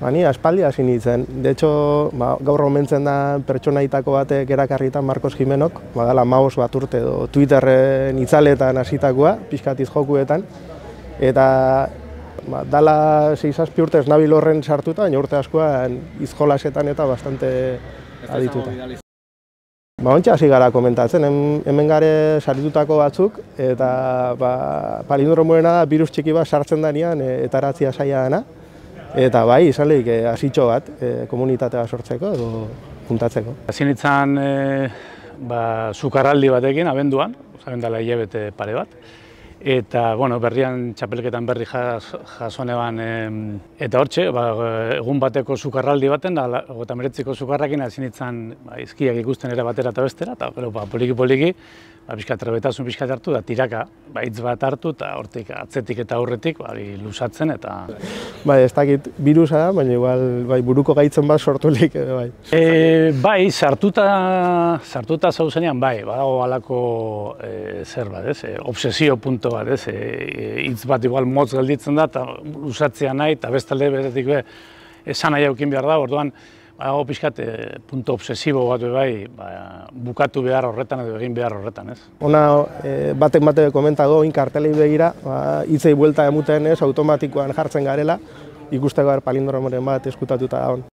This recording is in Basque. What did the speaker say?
Ni aspaldi hasi nintzen. De hecho, gaur omentzen da pertsonaitako batek erakarrita Marcos Jimenok, dala 15 bat urte edo Twitterren itzaletan hasitakoa, pixkatiz jokuetan. Eta dala 6-7 urte ez nabil horren sartuta, baina urte askoan izjolasetan eta bastante adituta. Ontsa hasi gara komentatzen, hemen gare saritutako batzuk, eta palindromoena da birus txiki bat sartzen danean etaratzia saia dena. Eta bai, izan lehik hasitxo bat komunitatea sortzeko edo puntatzeko. Hasi nintzen sukarraldi batekin, abenduan, dela hilabete pare bat. Eta, berrian txapelketan berri jasoneban, eta hortxe, egun bateko sukarraldi baten, 39ko sukarrakin hasi nintzen izkiak ikusten ere batera eta bestera, eta poliki-poliki, trebetasun pixkat hartu, da tiraka, hitz bat hartu, eta hortik atzetik eta aurretik lusatzen, eta... Ez dakit birusa da, baina igual buruko gaitzen bat sortulik, bai. Bai, sartuta zauzenean, bai, badago halako zer bat, obsesio punto bat, hitz bat igual motz gelditzen da, eta lusatzea nahi, eta bestalde beretik esan nahi aukin behar da, orduan, badago pixkat punto obsesibo bat bai, bukatu behar horretan edo egin behar horretan, ez? Ona, batek komentago, kartelei begira, hitzei buelta emuten automatikoan jartzen garela, ikusteko palindromoren bat eskutatuta da hon.